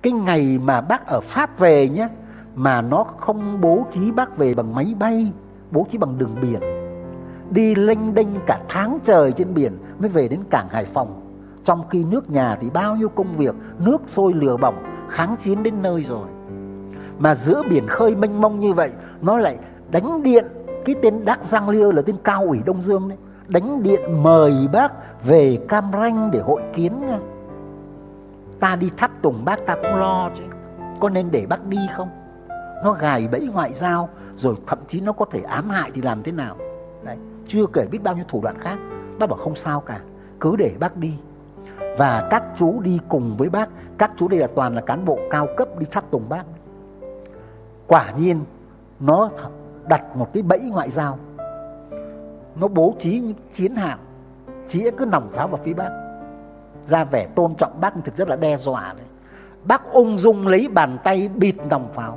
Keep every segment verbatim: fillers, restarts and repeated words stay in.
Cái ngày mà bác ở Pháp về nhé, mà nó không bố trí bác về bằng máy bay, bố trí bằng đường biển, đi lênh đênh cả tháng trời trên biển mới về đến cảng Hải Phòng. Trong khi nước nhà thì bao nhiêu công việc, nước sôi lửa bỏng, kháng chiến đến nơi rồi. Mà giữa biển khơi mênh mông như vậy, nó lại đánh điện, cái tên Đắc Giang Liêu là tên cao ủy Đông Dương đấy, đánh điện mời bác về Cam Ranh để hội kiến nha. Ta đi tháp tùng bác ta cũng lo chứ, có nên để bác đi không? Nó gài bẫy ngoại giao, rồi thậm chí nó có thể ám hại thì làm thế nào? Đấy, chưa kể biết bao nhiêu thủ đoạn khác. Bác bảo không sao cả, cứ để bác đi. Và các chú đi cùng với bác, các chú đây là toàn là cán bộ cao cấp đi tháp tùng bác. Quả nhiên nó đặt một cái bẫy ngoại giao, nó bố trí những chiến hạm chĩa cứ nòng pháo vào phía bác, ra vẻ tôn trọng bác nhưng thực rất là đe dọa đấy. Bác ung dung lấy bàn tay bịt nòng pháo.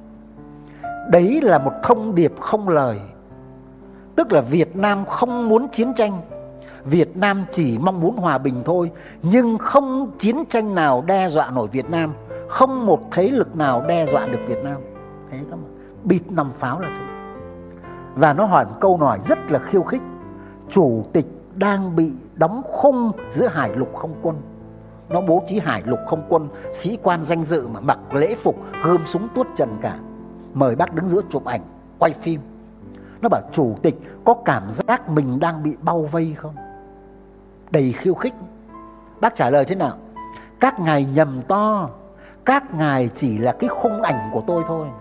Đấy là một thông điệp không lời. Tức là Việt Nam không muốn chiến tranh, Việt Nam chỉ mong muốn hòa bình thôi, nhưng không chiến tranh nào đe dọa nổi Việt Nam, không một thế lực nào đe dọa được Việt Nam. Thế cơ mà, bịt nòng pháo là thế. Và nó hỏi một câu nói rất là khiêu khích: chủ tịch đang bị đóng khung giữa hải lục không quân. Nó bố trí hải lục không quân, sĩ quan danh dự mà mặc lễ phục, gươm súng tuốt trần cả, mời bác đứng giữa chụp ảnh, quay phim. Nó bảo chủ tịch có cảm giác mình đang bị bao vây không? Đầy khiêu khích. Bác trả lời thế nào? Các ngài nhầm to, các ngài chỉ là cái khung ảnh của tôi thôi.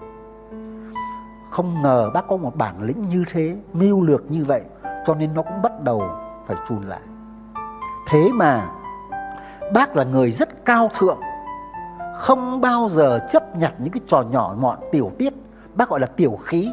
Không ngờ bác có một bản lĩnh như thế, mưu lược như vậy, cho nên nó cũng bắt đầu phải chùn lại. Thế mà bác là người rất cao thượng, không bao giờ chấp nhận những cái trò nhỏ mọn tiểu tiết. Bác gọi là tiểu khí.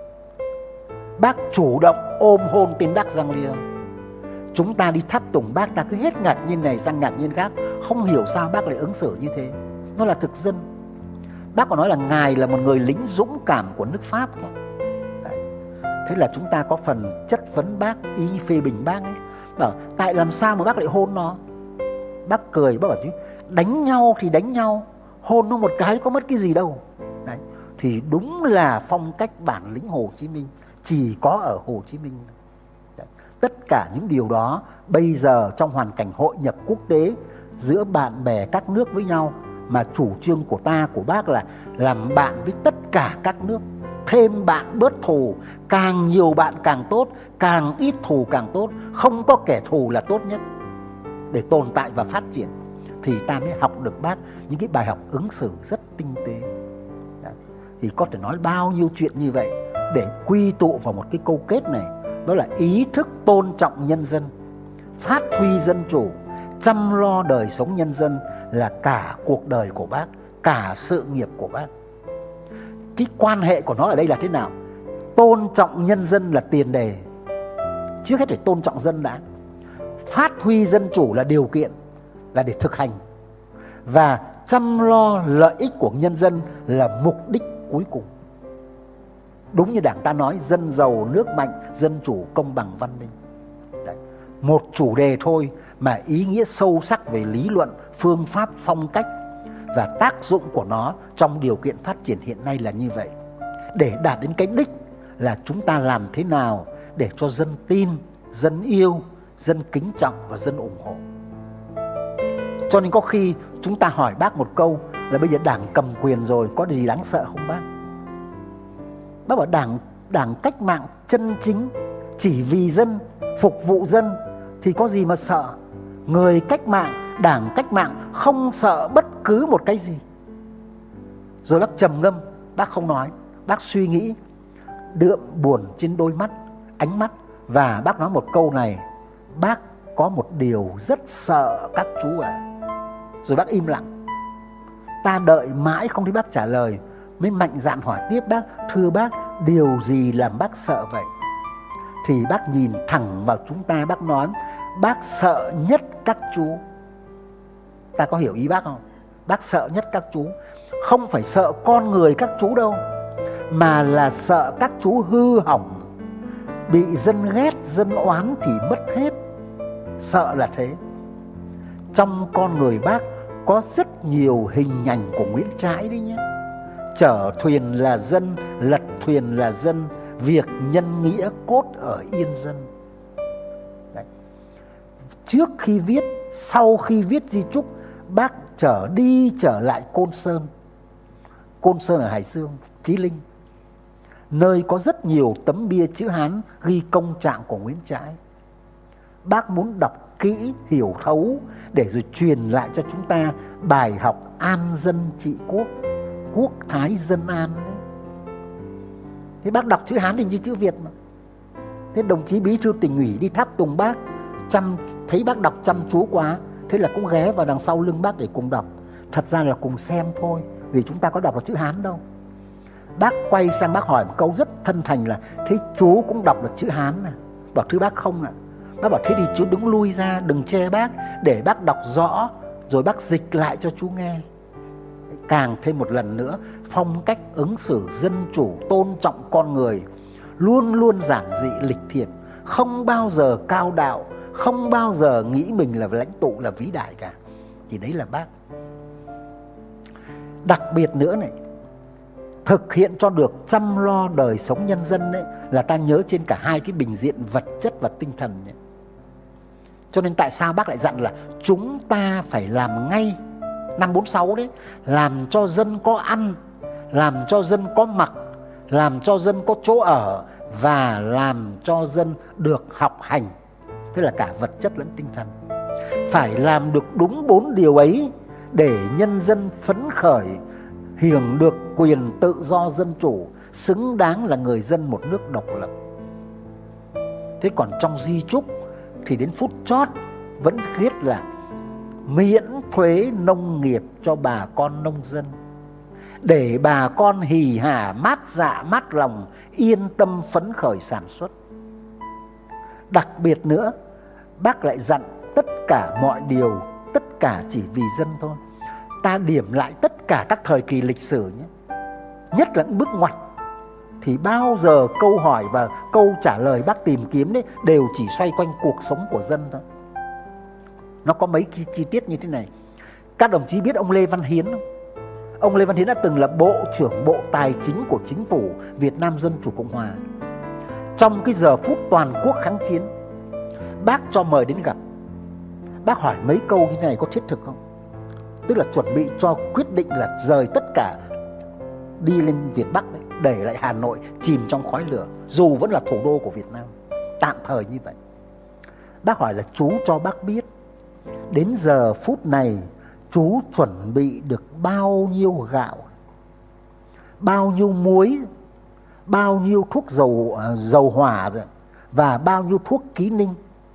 Bác chủ động ôm hôn tên Đắc Giang Liêu. Chúng ta đi tháp tùng bác, ta cứ hết ngạc nhiên này sang ngạc nhiên khác, không hiểu sao bác lại ứng xử như thế. Nó là thực dân. Bác còn nói là ngài là một người lính dũng cảm của nước Pháp. Đấy. Thế là chúng ta có phần chất vấn bác, ý phê bình bác ấy. Bảo tại làm sao mà bác lại hôn nó? Bác cười, bác bảo chứ đánh nhau thì đánh nhau, hôn nó một cái có mất cái gì đâu. Đấy. Thì đúng là phong cách bản lĩnh Hồ Chí Minh, chỉ có ở Hồ Chí Minh. Đấy. Tất cả những điều đó bây giờ trong hoàn cảnh hội nhập quốc tế, giữa bạn bè các nước với nhau, mà chủ trương của ta, của bác là làm bạn với tất cả các nước, thêm bạn bớt thù, càng nhiều bạn càng tốt, càng ít thù càng tốt, không có kẻ thù là tốt nhất để tồn tại và phát triển. Thì ta mới học được bác những cái bài học ứng xử rất tinh tế. Đấy. Thì có thể nói bao nhiêu chuyện như vậy để quy tụ vào một cái câu kết này, đó là ý thức tôn trọng nhân dân, phát huy dân chủ, chăm lo đời sống nhân dân là cả cuộc đời của bác, cả sự nghiệp của bác. Cái quan hệ của nó ở đây là thế nào? Tôn trọng nhân dân là tiền đề. Trước hết phải tôn trọng dân đã. Phát huy dân chủ là điều kiện, là để thực hành. Và chăm lo lợi ích của nhân dân là mục đích cuối cùng. Đúng như Đảng ta nói, dân giàu nước mạnh, dân chủ công bằng văn minh. Đấy. Một chủ đề thôi mà ý nghĩa sâu sắc về lý luận, phương pháp, phong cách và tác dụng của nó trong điều kiện phát triển hiện nay là như vậy. Để đạt đến cái đích là chúng ta làm thế nào để cho dân tin, dân yêu, dân kính trọng và dân ủng hộ. Cho nên có khi chúng ta hỏi bác một câu là bây giờ Đảng cầm quyền rồi, có gì đáng sợ không bác? Bác bảo Đảng, Đảng cách mạng chân chính, chỉ vì dân, phục vụ dân thì có gì mà sợ. Người cách mạng, Đảng cách mạng không sợ bất cứ một cái gì. Rồi bác trầm ngâm, bác không nói, bác suy nghĩ, đượm buồn trên đôi mắt, ánh mắt. Và bác nói một câu này: bác có một điều rất sợ các chú ạ. À. Rồi bác im lặng. Ta đợi mãi không thấy bác trả lời, mới mạnh dạn hỏi tiếp bác: thưa bác, điều gì làm bác sợ vậy? Thì bác nhìn thẳng vào chúng ta, bác nói: bác sợ nhất các chú. Ta có hiểu ý bác không? Bác sợ nhất các chú. Không phải sợ con người các chú đâu, mà là sợ các chú hư hỏng, bị dân ghét, dân oán thì mất hết. Sợ là thế. Trong con người bác có rất nhiều hình ảnh của Nguyễn Trãi đấy nhé. Chở thuyền là dân, lật thuyền là dân, việc nhân nghĩa cốt ở yên dân. Đấy. Trước khi viết, sau khi viết di chúc, bác trở đi trở lại Côn Sơn. Côn Sơn ở Hải Dương, Chí Linh, nơi có rất nhiều tấm bia chữ Hán ghi công trạng của Nguyễn Trãi. Bác muốn đọc kỹ, hiểu thấu để rồi truyền lại cho chúng ta bài học an dân trị quốc, quốc thái dân an đấy. Thế bác đọc chữ Hán thì như chữ Việt mà. Thế đồng chí bí thư tỉnh ủy đi tháp tùng bác, chăm thấy bác đọc chăm chú quá, thế là cũng ghé vào đằng sau lưng bác để cùng đọc. Thật ra là cùng xem thôi, vì chúng ta có đọc được chữ Hán đâu. Bác quay sang bác hỏi một câu rất thân thành là: thế chú cũng đọc được chữ Hán à? Bảo thưa bác không ạ. Bác bảo thế thì chú đứng lui ra, đừng che bác, để bác đọc rõ, rồi bác dịch lại cho chú nghe. Càng thêm một lần nữa, phong cách ứng xử dân chủ, tôn trọng con người, luôn luôn giản dị lịch thiệp, không bao giờ cao đạo, không bao giờ nghĩ mình là lãnh tụ, là vĩ đại cả. Thì đấy là bác. Đặc biệt nữa này, thực hiện cho được chăm lo đời sống nhân dân ấy, là ta nhớ trên cả hai cái bình diện vật chất và tinh thần ấy. Cho nên tại sao bác lại dặn là chúng ta phải làm ngay năm bốn sáu đấy, làm cho dân có ăn, làm cho dân có mặc, làm cho dân có chỗ ở, và làm cho dân được học hành. Thế là cả vật chất lẫn tinh thần. Phải làm được đúng bốn điều ấy để nhân dân phấn khởi, hưởng được quyền tự do dân chủ, xứng đáng là người dân một nước độc lập. Thế còn trong di chúc thì đến phút chót vẫn viết là miễn thuế nông nghiệp cho bà con nông dân, để bà con hỉ hả, mát dạ mát lòng, yên tâm phấn khởi sản xuất. Đặc biệt nữa, bác lại dặn tất cả mọi điều, tất cả chỉ vì dân thôi. Ta điểm lại tất cả các thời kỳ lịch sử nhé, nhất là những bước ngoặt, thì bao giờ câu hỏi và câu trả lời bác tìm kiếm đấy đều chỉ xoay quanh cuộc sống của dân thôi. Nó có mấy chi, chi tiết như thế này. Các đồng chí biết ông Lê Văn Hiến không? Ông Lê Văn Hiến đã từng là Bộ trưởng Bộ Tài chính của Chính phủ Việt Nam Dân Chủ Cộng Hòa. Trong cái giờ phút toàn quốc kháng chiến, bác cho mời đến gặp. Bác hỏi mấy câu như thế này có thiết thực không? Tức là chuẩn bị cho quyết định là rời tất cả đi lên Việt Bắc đấy, để lại Hà Nội chìm trong khói lửa, dù vẫn là thủ đô của Việt Nam, tạm thời như vậy. Bác hỏi là chú cho bác biết đến giờ phút này chú chuẩn bị được bao nhiêu gạo, bao nhiêu muối, bao nhiêu thuốc dầu, dầu hỏa rồi, và bao nhiêu thuốc ký ninh.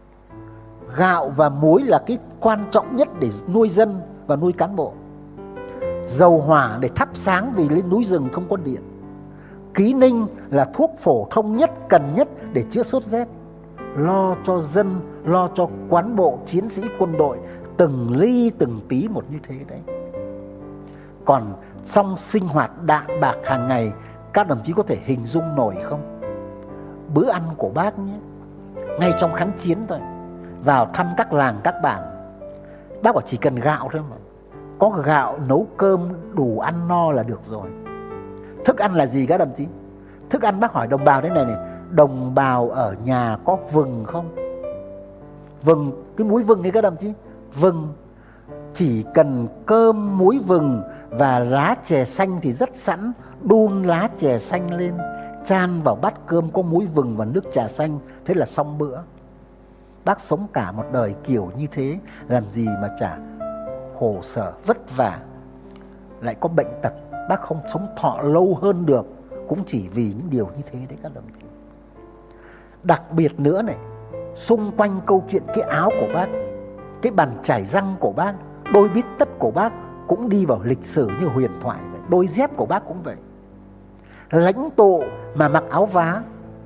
Gạo và muối là cái quan trọng nhất để nuôi dân và nuôi cán bộ. Dầu hỏa để thắp sáng vì lên núi rừng không có điện. Ký ninh là thuốc phổ thông nhất, cần nhất để chữa sốt rét. Lo cho dân, lo cho cán bộ, chiến sĩ quân đội, từng ly từng tí một như thế đấy. Còn trong sinh hoạt đạm bạc hàng ngày, các đồng chí có thể hình dung nổi không? Bữa ăn của bác nhé, ngay trong kháng chiến thôi, vào thăm các làng các bản, bác bảo chỉ cần gạo thôi mà, có gạo nấu cơm đủ ăn no là được rồi. Thức ăn là gì các đồng chí? Thức ăn bác hỏi đồng bào thế này này: đồng bào ở nhà có vừng không? Vừng, cái muối vừng ấy các đồng chí. Vừng, chỉ cần cơm muối vừng và lá chè xanh thì rất sẵn. Đun lá chè xanh lên, chan vào bát cơm có muối vừng và nước trà xanh, thế là xong bữa. Bác sống cả một đời kiểu như thế, làm gì mà chả khổ sở vất vả, lại có bệnh tật. Bác không sống thọ lâu hơn được cũng chỉ vì những điều như thế đấy các đồng chí. Đặc biệt nữa này, xung quanh câu chuyện cái áo của bác, cái bàn chải răng của bác, đôi bít tất của bác cũng đi vào lịch sử như huyền thoại vậy. Đôi dép của bác cũng vậy. Lãnh tụ mà mặc áo vá,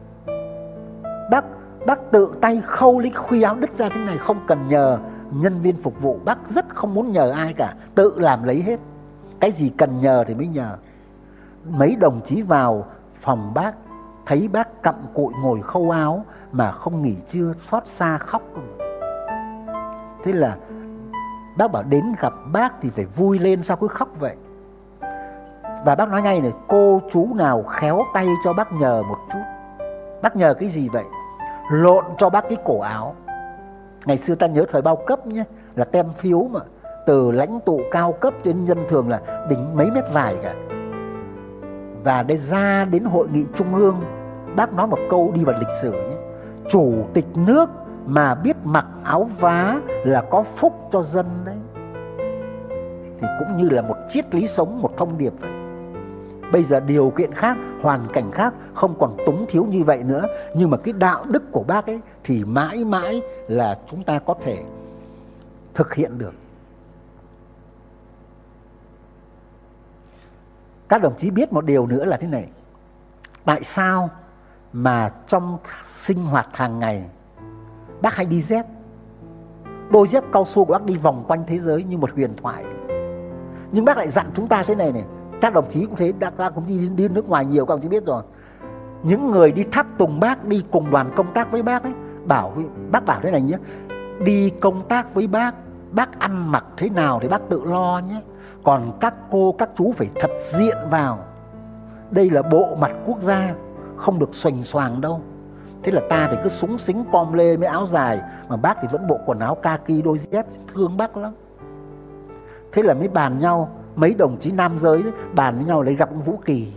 Bác Bác tự tay khâu lấy khuy áo đứt ra thế này, không cần nhờ nhân viên phục vụ. Bác rất không muốn nhờ ai cả, tự làm lấy hết. Cái gì cần nhờ thì mới nhờ. Mấy đồng chí vào phòng bác, thấy bác cặm cụi ngồi khâu áo mà không nghỉ trưa, xót xa khóc. Thế là Bác bảo đến gặp bác thì phải vui lên, sao cứ khóc vậy? Và bác nói ngay này, cô chú nào khéo tay cho bác nhờ một chút. Bác nhờ cái gì vậy? Lộn cho bác cái cổ áo. Ngày xưa ta nhớ thời bao cấp nhé, là tem phiếu mà, từ lãnh tụ cao cấp đến nhân thường là đỉnh mấy mét vải cả. Và để ra đến hội nghị trung ương, bác nói một câu đi vào lịch sử nhé: chủ tịch nước mà biết mặc áo vá là có phúc cho dân đấy. Thì cũng như là một triết lý sống, một thông điệp vậy. Bây giờ điều kiện khác, hoàn cảnh khác, không còn túng thiếu như vậy nữa, nhưng mà cái đạo đức của bác ấy thì mãi mãi là chúng ta có thể thực hiện được. Các đồng chí biết một điều nữa là thế này: tại sao mà trong sinh hoạt hàng ngày bác hay đi dép? Đôi dép cao su của bác đi vòng quanh thế giới như một huyền thoại. Nhưng bác lại dặn chúng ta thế này này, các đồng chí cũng thế, đã cũng đi, đi nước ngoài nhiều, các đồng chí biết rồi. Những người đi tháp tùng bác, đi cùng đoàn công tác với bác ấy, bảo bác bảo thế này nhé: đi công tác với bác, bác ăn mặc thế nào thì bác tự lo nhé. Còn các cô, các chú phải thật diện vào. Đây là bộ mặt quốc gia, không được xoành xoàng đâu. Thế là ta phải cứ súng xính com lê với áo dài, mà bác thì vẫn bộ quần áo kaki, đôi dép, thương bác lắm. Thế là mới bàn nhau, mấy đồng chí nam giới đấy, bàn với nhau lấy gặp ông Vũ Kỳ.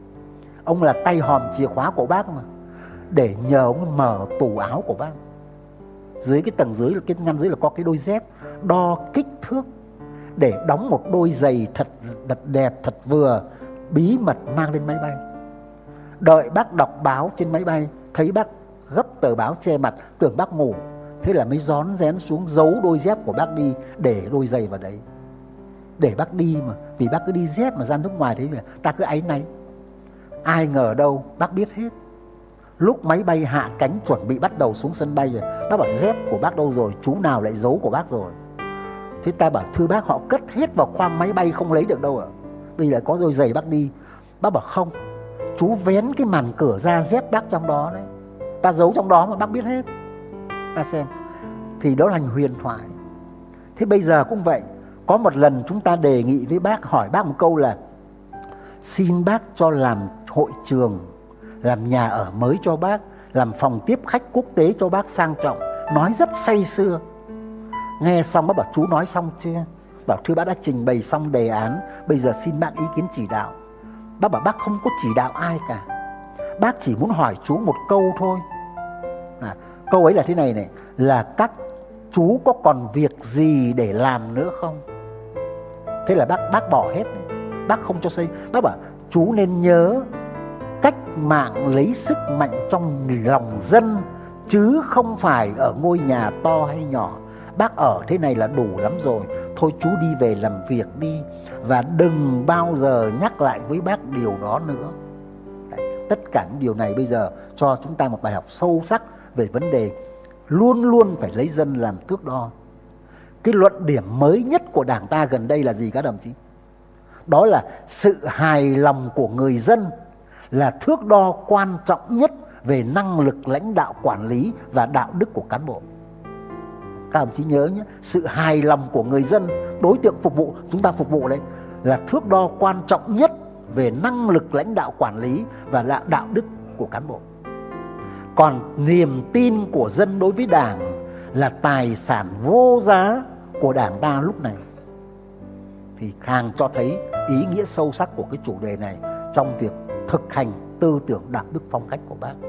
Ông là tay hòm chìa khóa của bác mà, để nhờ ông mở tủ áo của bác. Dưới cái tầng dưới, cái ngăn dưới là có cái đôi dép, đo kích thước để đóng một đôi giày thật, thật đẹp, thật vừa, bí mật mang lên máy bay. Đợi bác đọc báo trên máy bay, thấy bác gấp tờ báo che mặt, tưởng bác ngủ, thế là mới rón rén xuống giấu đôi dép của bác đi, để đôi giày vào đấy. Để bác đi mà, vì bác cứ đi dép mà ra nước ngoài thế là ta cứ áy náy. Ai ngờ đâu bác biết hết. Lúc máy bay hạ cánh chuẩn bị bắt đầu xuống sân bay rồi, bác bảo dép của bác đâu rồi, chú nào lại giấu của bác rồi. Thế ta bảo thưa bác, họ cất hết vào khoang máy bay không lấy được đâu ạ. Bây giờ có đôi giày bác đi. Bác bảo không, chú vén cái màn cửa ra, dép bác trong đó đấy, ta giấu trong đó mà bác biết hết. Ta xem, thì đó là huyền thoại. Thế bây giờ cũng vậy. Có một lần chúng ta đề nghị với bác, hỏi bác một câu là xin bác cho làm hội trường, làm nhà ở mới cho bác, làm phòng tiếp khách quốc tế cho bác sang trọng. Nói rất say sưa. Nghe xong bác bảo chú nói xong chưa? Bảo thưa bác đã trình bày xong đề án, bây giờ xin bác ý kiến chỉ đạo. Bác bảo bác không có chỉ đạo ai cả, bác chỉ muốn hỏi chú một câu thôi. À, câu ấy là thế này này, là các chú có còn việc gì để làm nữa không? Thế là bác bác bỏ hết, bác không cho xây. Bác bảo chú nên nhớ, cách mạng lấy sức mạnh trong lòng dân, chứ không phải ở ngôi nhà to hay nhỏ. Bác ở thế này là đủ lắm rồi, thôi chú đi về làm việc đi, và đừng bao giờ nhắc lại với bác điều đó nữa. Đấy, tất cả những điều này bây giờ cho chúng ta một bài học sâu sắc về vấn đề luôn luôn phải lấy dân làm thước đo. Cái luận điểm mới nhất của Đảng ta gần đây là gì các đồng chí? Đó là sự hài lòng của người dân là thước đo quan trọng nhất về năng lực lãnh đạo quản lý và đạo đức của cán bộ. Các đồng chí nhớ nhé, sự hài lòng của người dân, đối tượng phục vụ, chúng ta phục vụ đấy, là thước đo quan trọng nhất về năng lực lãnh đạo quản lý và đạo đức của cán bộ. Còn niềm tin của dân đối với Đảng là tài sản vô giá của Đảng ta lúc này. Thì càng cho thấy ý nghĩa sâu sắc của cái chủ đề này trong việc thực hành tư tưởng đạo đức phong cách của bác.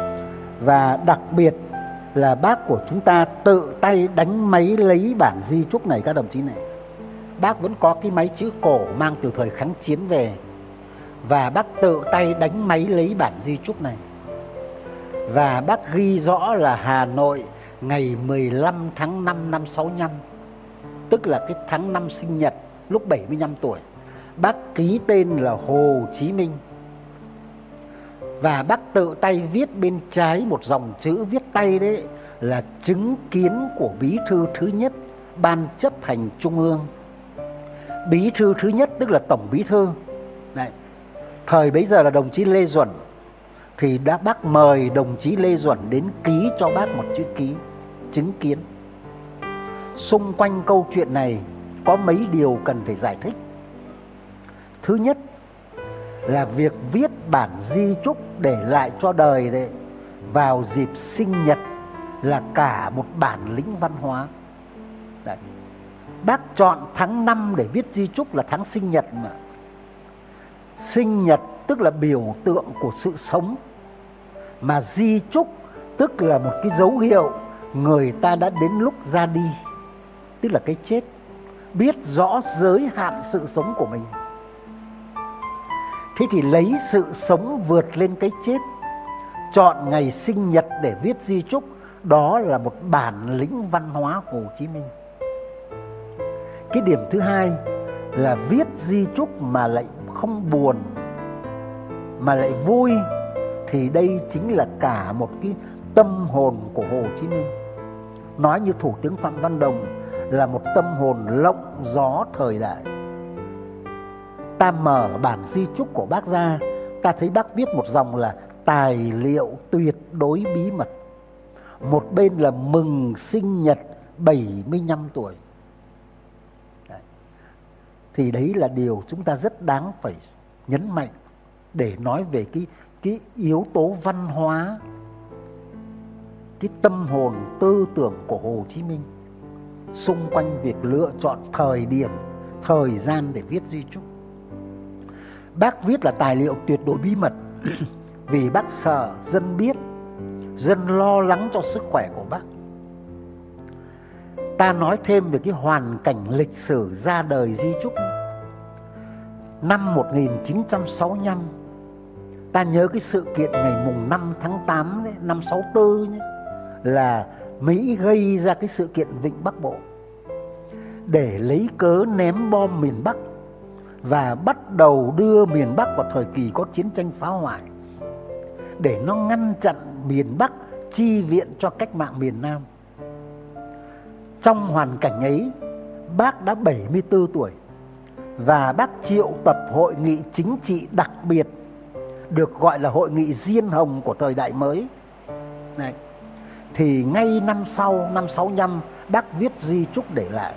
Và đặc biệt là bác của chúng ta tự tay đánh máy lấy bản di chúc này các đồng chí này. Bác vẫn có cái máy chữ cổ mang từ thời kháng chiến về, và bác tự tay đánh máy lấy bản di chúc này. Và bác ghi rõ là Hà Nội ngày mười lăm tháng năm năm sáu mươi lăm, tức là cái tháng năm sinh nhật lúc bảy mươi lăm tuổi. Bác ký tên là Hồ Chí Minh. Và bác tự tay viết bên trái một dòng chữ viết tay đấy là chứng kiến của Bí thư thứ nhất Ban chấp hành Trung ương. Bí thư thứ nhất tức là Tổng Bí thư. Đấy. Thời bấy giờ là đồng chí Lê Duẩn, thì đã bác mời đồng chí Lê Duẩn đến ký cho bác một chữ ký, chứng kiến. xung quanh câu chuyện này có mấy điều cần phải giải thích. Thứ nhất là việc viết bản di chúc để lại cho đời đấy vào dịp sinh nhật là cả một bản lĩnh văn hóa. Đấy. Bác chọn tháng năm để viết di chúc là tháng sinh nhật mà. Sinh nhật tức là biểu tượng của sự sống, mà di chúc tức là một cái dấu hiệu người ta đã đến lúc ra đi, tức là cái chết, biết rõ giới hạn sự sống của mình. Thế thì lấy sự sống vượt lên cái chết, chọn ngày sinh nhật để viết di chúc, đó là một bản lĩnh văn hóa Hồ Chí Minh. Cái điểm thứ hai là viết di chúc mà lại không buồn, mà lại vui, thì đây chính là cả một cái tâm hồn của Hồ Chí Minh. Nói như Thủ tướng Phạm Văn Đồng là một tâm hồn lộng gió thời đại. Ta mở bản di chúc của bác ra, ta thấy bác viết một dòng là tài liệu tuyệt đối bí mật. Một bên là mừng sinh nhật bảy mươi lăm tuổi. Đấy. Thì đấy là điều chúng ta rất đáng phải nhấn mạnh để nói về cái, cái yếu tố văn hóa, cái tâm hồn tư tưởng của Hồ Chí Minh xung quanh việc lựa chọn thời điểm, thời gian để viết di chúc. Bác viết là tài liệu tuyệt đối bí mật vì bác sợ dân biết, dân lo lắng cho sức khỏe của bác. Ta nói thêm về cái hoàn cảnh lịch sử ra đời di chúc. Năm một nghìn chín trăm sáu mươi lăm, ta nhớ cái sự kiện ngày mùng năm tháng tám đấy, năm sáu tư nhé, là Mỹ gây ra cái sự kiện Vịnh Bắc Bộ để lấy cớ ném bom miền Bắc và bắt đầu đưa miền Bắc vào thời kỳ có chiến tranh phá hoại, để nó ngăn chặn miền Bắc chi viện cho cách mạng miền Nam. Trong hoàn cảnh ấy, bác đã bảy mươi tư tuổi và bác triệu tập hội nghị chính trị đặc biệt, được gọi là hội nghị Diên Hồng của thời đại mới. Này, thì ngay năm sau, năm sáu mươi lăm, bác viết di chúc để lại.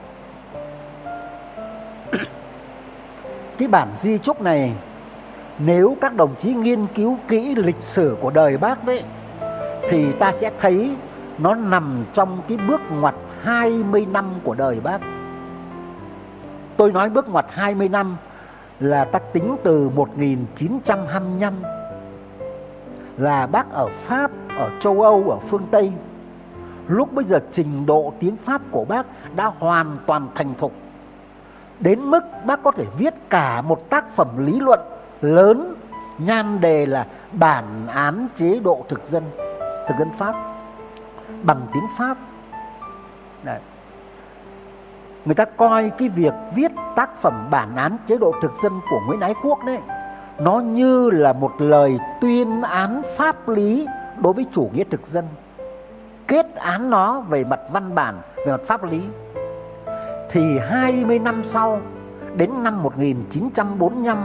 Cái bản di chúc này, nếu các đồng chí nghiên cứu kỹ lịch sử của đời bác đấy, thì ta sẽ thấy nó nằm trong cái bước ngoặt hai mươi năm của đời bác. Tôi nói bước ngoặt hai mươi năm là ta tính từ một nghìn chín trăm hai mươi lăm, là bác ở Pháp, ở châu Âu, ở phương Tây. Lúc bây giờ trình độ tiếng Pháp của bác đã hoàn toàn thành thục, đến mức bác có thể viết cả một tác phẩm lý luận lớn, nhan đề là bản án chế độ thực dân, thực dân Pháp, bằng tiếng Pháp. Đấy. Người ta coi cái việc viết tác phẩm bản án chế độ thực dân của Nguyễn Ái Quốc đấy, nó như là một lời tuyên án pháp lý đối với chủ nghĩa thực dân, kết án nó về mặt văn bản, về mặt pháp lý. Thì hai mươi năm sau, đến năm một nghìn chín trăm bốn mươi lăm,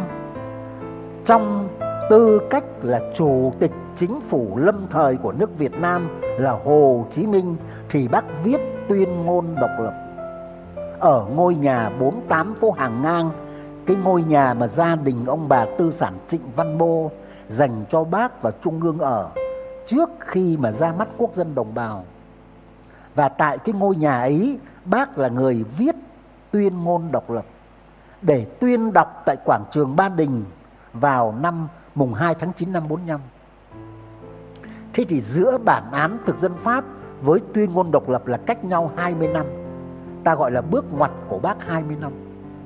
trong tư cách là chủ tịch chính phủ lâm thời của nước Việt Nam là Hồ Chí Minh, thì bác viết tuyên ngôn độc lập ở ngôi nhà bốn mươi tám phố Hàng Ngang, cái ngôi nhà mà gia đình ông bà tư sản Trịnh Văn Bô dành cho bác và Trung ương ở trước khi mà ra mắt quốc dân đồng bào. Và tại cái ngôi nhà ấy, bác là người viết tuyên ngôn độc lập để tuyên đọc tại quảng trường Ba Đình vào năm mùng hai tháng chín năm bốn mươi lăm. Thế thì giữa bản án thực dân Pháp với tuyên ngôn độc lập là cách nhau hai mươi năm. Ta gọi là bước ngoặt của bác hai mươi năm.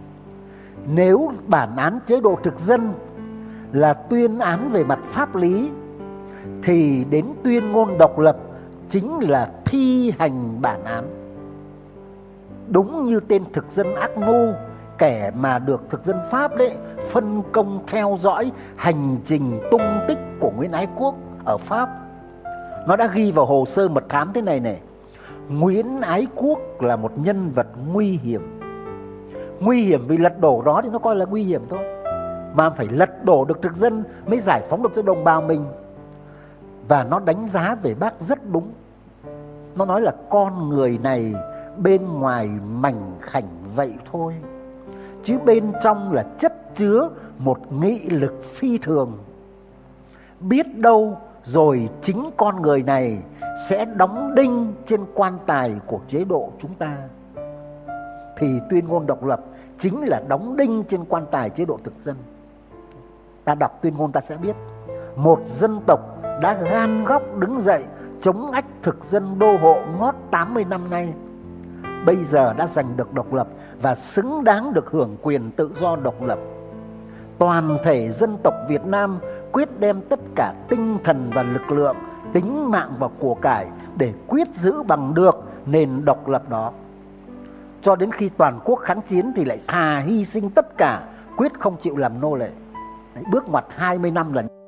Nếu bản án chế độ thực dân là tuyên án về mặt pháp lý, thì đến tuyên ngôn độc lập chính là thi hành bản án. Đúng như tên thực dân ác ngu, kẻ mà được thực dân Pháp đấy phân công theo dõi hành trình tung tích của Nguyễn Ái Quốc ở Pháp. Nó đã ghi vào hồ sơ mật thám thế này này: Nguyễn Ái Quốc là một nhân vật nguy hiểm. Nguy hiểm vì lật đổ đó thì nó coi là nguy hiểm thôi, mà phải lật đổ được thực dân mới giải phóng được cho đồng bào mình. Và nó đánh giá về bác rất đúng. Nó nói là con người này bên ngoài mảnh khảnh vậy thôi, chứ bên trong là chất chứa một nghị lực phi thường. Biết đâu rồi chính con người này sẽ đóng đinh trên quan tài của chế độ chúng ta. Thì tuyên ngôn độc lập chính là đóng đinh trên quan tài chế độ thực dân. Ta đọc tuyên ngôn ta sẽ biết, một dân tộc đã gan góc đứng dậy chống ách thực dân đô hộ ngót tám mươi năm nay, bây giờ đã giành được độc lập và xứng đáng được hưởng quyền tự do độc lập. Toàn thể dân tộc Việt Nam quyết đem tất cả tinh thần và lực lượng, tính mạng và của cải để quyết giữ bằng được nền độc lập đó. Cho đến khi toàn quốc kháng chiến thì lại thà hy sinh tất cả, quyết không chịu làm nô lệ. Bước ngoặt hai mươi năm là